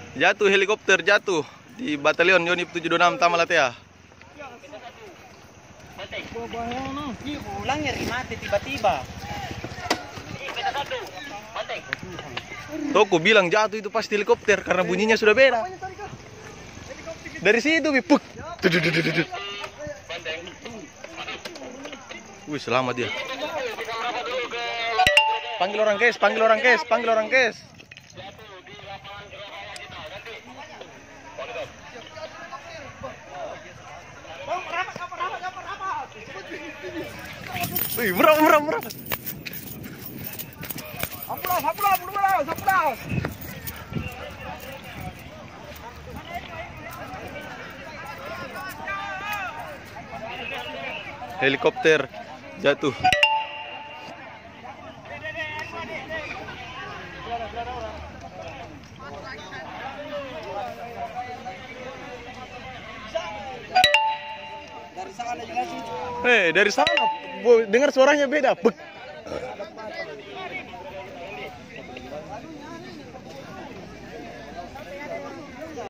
Jatuh helikopter, jatuh di batalion Yonif 726 Tamalatea. Ulang ya mati tiba-tiba. Toko bilang jatuh itu pasti helikopter karena bunyinya sudah beda. Dari situ bipuk. Wih, selamat dia. Panggil orang kes, panggil orang kes, panggil orang kes. Wih, murah. Ambulans. Helikopter jatuh. Dari sana juga sih. Dari sana dengar suaranya beda. Bek.